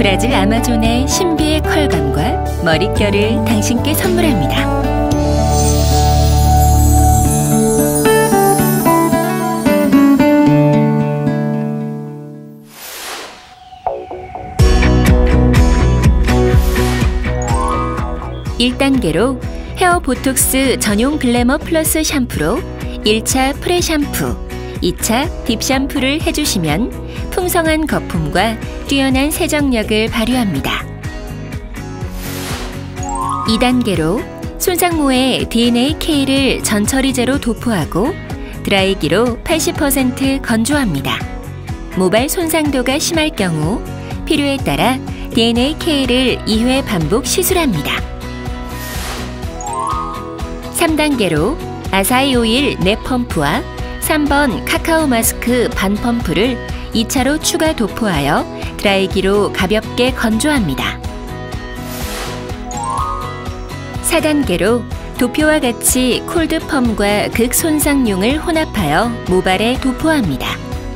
브라질 아마존의 신비의 컬감과 머릿결을 당신께 선물합니다. (1단계로) 헤어 보톡스 전용 글래머 플러스 샴푸로 1차 프레 샴푸, 2차 딥 샴푸를 해주시면 풍성한 거품과 뛰어난 세정력을 발휘합니다. 2단계로 손상모에 DNAK를 전처리제로 도포하고 드라이기로 80% 건조합니다. 모발 손상도가 심할 경우 필요에 따라 DNAK를 2회 반복 시술합니다. 3단계로 아사히 오일 내 펌프와 3번 카카오 마스크 반 펌프를 2차로 추가 도포하여 드라이기로 가볍게 건조합니다. 4단계로 도표와 같이 콜드펌과 극손상용을 혼합하여 모발에 도포합니다.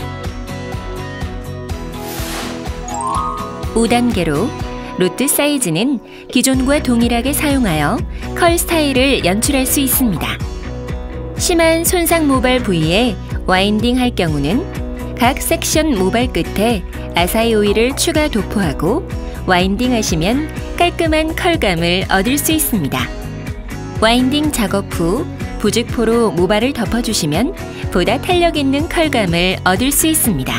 5단계로 로트 사이즈는 기존과 동일하게 사용하여 컬 스타일을 연출할 수 있습니다. 심한 손상 모발 부위에 와인딩 할 경우는 각 섹션 모발 끝에 아사히 오일을 추가 도포하고 와인딩 하시면 깔끔한 컬감을 얻을 수 있습니다. 와인딩 작업 후 부직포로 모발을 덮어주시면 보다 탄력 있는 컬감을 얻을 수 있습니다.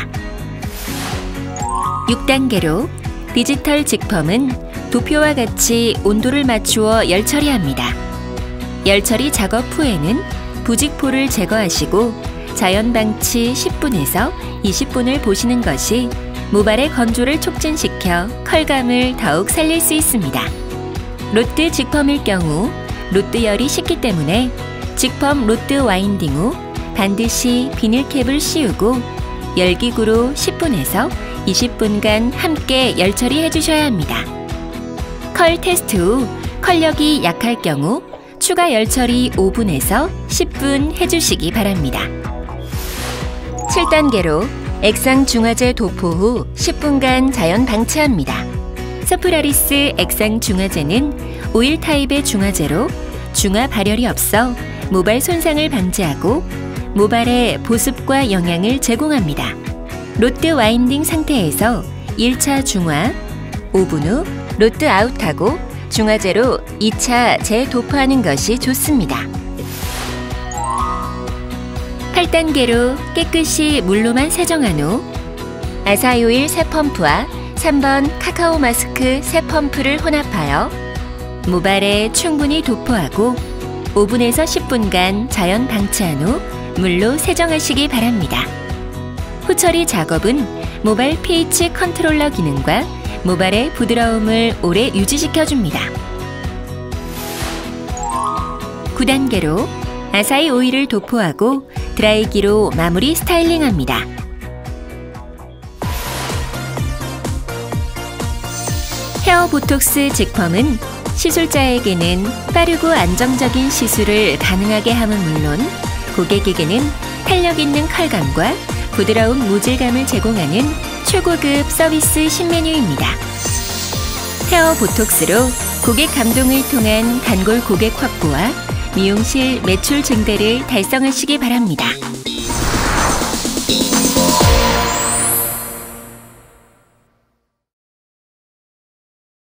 6단계로 디지털 직펌은 도표와 같이 온도를 맞추어 열처리합니다. 열처리 작업 후에는 부직포를 제거하시고 자연 방치 10분에서 20분을 보시는 것이 모발의 건조를 촉진시켜 컬감을 더욱 살릴 수 있습니다. 로트 직펌일 경우 로트 열이 식기 때문에 직펌 로트 와인딩 후 반드시 비닐캡을 씌우고 열기구로 10분에서 20분간 함께 열처리해 주셔야 합니다. 컬 테스트 후 컬력이 약할 경우 추가 열처리 5분에서 10분 해주시기 바랍니다. 7단계로 액상 중화제 도포 후 10분간 자연 방치합니다. 서프라리스 액상 중화제는 오일 타입의 중화제로 중화 발열이 없어 모발 손상을 방지하고 모발에 보습과 영양을 제공합니다. 로트 와인딩 상태에서 1차 중화, 5분 후 로트 아웃하고 중화제로 2차 재도포하는 것이 좋습니다. 8단계로 깨끗이 물로만 세정한 후 아사히 오일 새 펌프와 3번 카카오 마스크 새 펌프를 혼합하여 모발에 충분히 도포하고 5분에서 10분간 자연 방치한 후 물로 세정하시기 바랍니다. 후처리 작업은 모발 pH 컨트롤러 기능과 모발의 부드러움을 오래 유지시켜줍니다. 9단계로 아사히 오일을 도포하고 드라이기로 마무리 스타일링합니다. 헤어 보톡스 직펌은 시술자에게는 빠르고 안정적인 시술을 가능하게 함은 물론 고객에게는 탄력 있는 컬감과 부드러운 모질감을 제공하는 최고급 서비스 신메뉴입니다. 헤어 보톡스로 고객 감동을 통한 단골 고객 확보와 미용실 매출 증대를 달성하시기 바랍니다.